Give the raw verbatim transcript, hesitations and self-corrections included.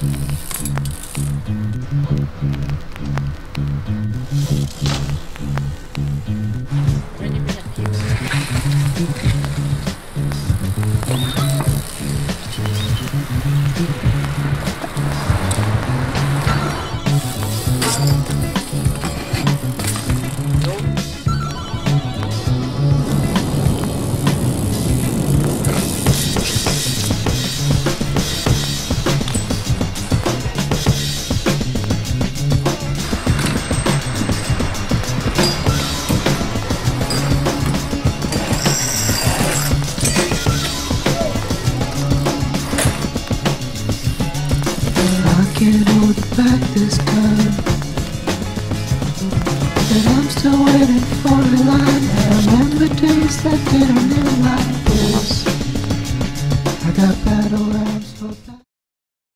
Can't hold it back this time, but I'm still waiting for a line. I remember days that didn't live like this. I got battle rhymes for